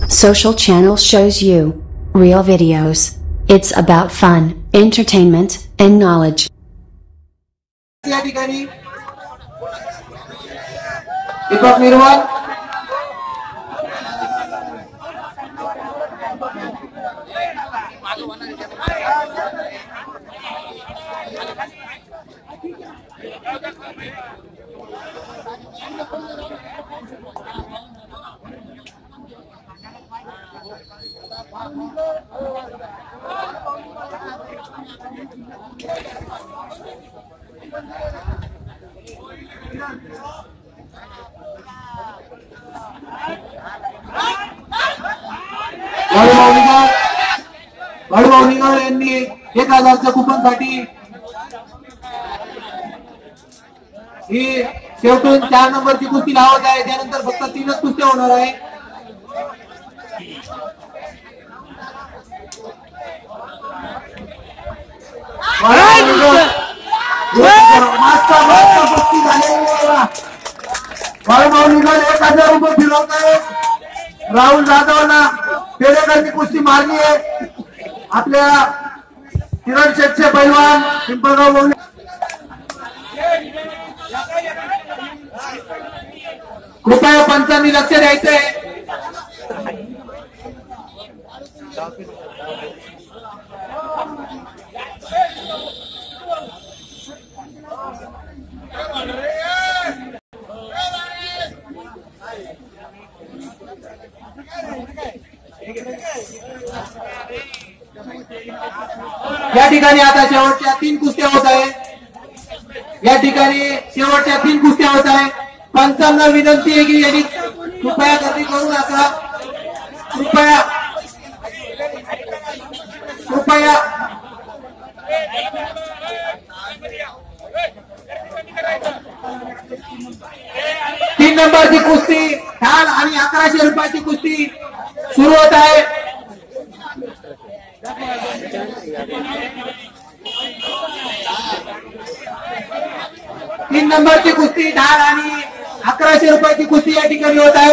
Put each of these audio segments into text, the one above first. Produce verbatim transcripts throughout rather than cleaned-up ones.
Social channel shows you real videos. It's about fun, entertainment, and knowledge. या ठिकाणी दीपक निर्वाल बाळू भाऊ यांनी एक हजारच्या कुपन साठी ही शेवटून चार नंबरची कुस्ती लावत आहे. त्यानंतर फक्त तीनच कुस्त्या होणार आहे. बाळू भाऊ निघाल एक हजार रुपये फिरवत आहेत. राहुल जाधवला पेडेकरची कुस्ती मारली आहे. आपल्या किरण शेटचे पैलवान पिंपळगाव बोलले. कृपया पंचांनी लक्ष द्यायचंय. या ठिकाणी आता शेवटच्या तीन कुस्त्या होत आहे. या ठिकाणी शेवटच्या तीन कुस्त्या होत आहे. पंचांना विनंती आहे की यांनी कृपया गर्दी करू नका. कृपया कृपया तीन नंबरची कुस्ती ठाण आणि अकराशे रुपयाची कुस्ती सुरू होत आहे. तीन नंबरची कुस्ती ढाल आणि अकराशे रुपयाची कुस्ती या ठिकाणी होत आहे.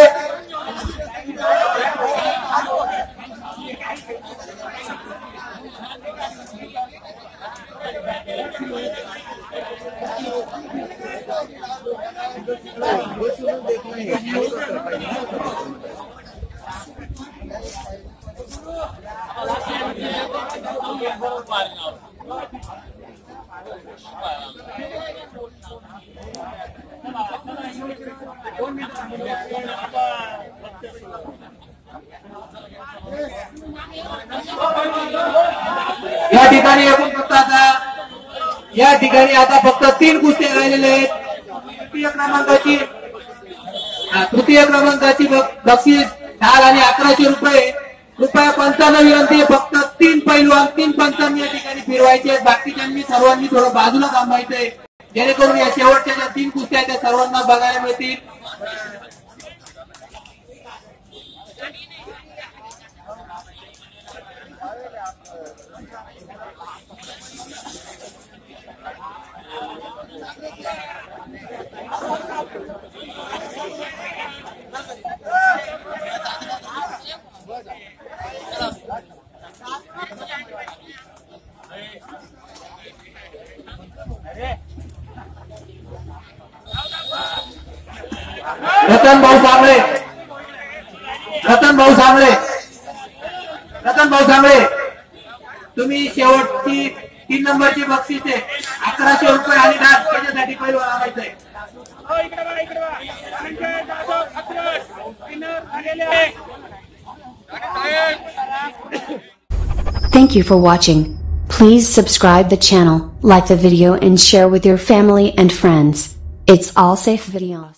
या ठिकाणी आपण फक्त आता या ठिकाणी आता फक्त तीन कुस्त्या राहिलेल्या आहेत. तृतीय क्रमांकाची तृतीय क्रमांकाची बक्षीस ढाल आणि अकराशे रुपये. कृपया पंचांना विनंती आहे फक्त तीन पैलवान तीन पंचांनी या ठिकाणी फिरवायचे आहेत. बाकीच्यांनी सर्वांनी थोडं बाजूला थांबायचंय जेणेकरून या शेवटच्या ज्या तीन कुस्त्या त्या सर्वांना बघायला मिळतील. रतन भाऊ सांगळे रतन भाऊ सांगळे रतन भाऊ सांगळे तुम्ही शेवटची तीन नंबरची बक्षीस आहे अकराशे रुपये आणि डास त्याच्यासाठी पहिलं आणायचंय. Thank you for watching. Please subscribe the channel, like the video and share with your family and friends. It's all safe videos.